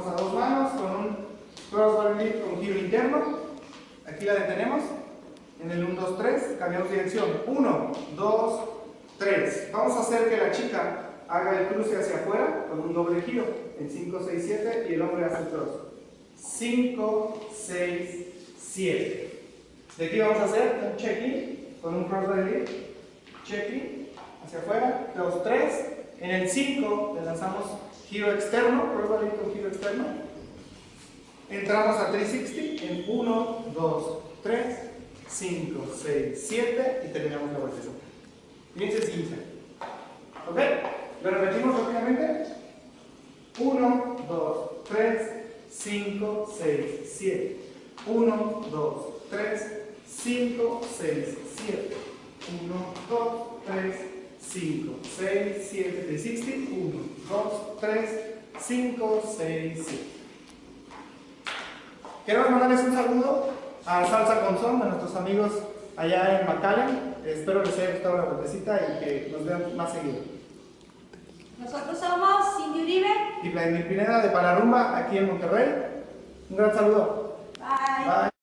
vamos a 2 manos con un crossbody lift con giro interno. Aquí la detenemos. En el 1, 2, 3, cambiamos dirección. 1, 2, 3. Vamos a hacer que la chica haga el cruce hacia afuera con un doble giro. En 5, 6, 7 y el hombre hace el cross. 5, 6, 7. De aquí vamos a hacer un check-in con un crossbody lift. Check-in hacia afuera. 2, 3. En el 5 le lanzamos giro externo, crossbody lift con giro externo. Entramos a 360 en 1, 2, 3, 5, 6, 7 y terminamos la vuelta. Bien sencilla. ¿Ok? Lo repetimos rápidamente. 1, 2, 3, 5, 6, 7. 1, 2, 3, 5, 6, 7. 1, 2, 3, 5, 6, 7. 360. 1, 2, 3, 5, 6, 7. Queremos mandarles un saludo a Salsa con Son, a nuestros amigos allá en McAllen. Espero les haya gustado la vueltecita y que nos vean más seguido. Nosotros somos Cindy Uribe Y Vladimir Pineda de Palarumba, aquí en Monterrey. Un gran saludo. Bye. Bye.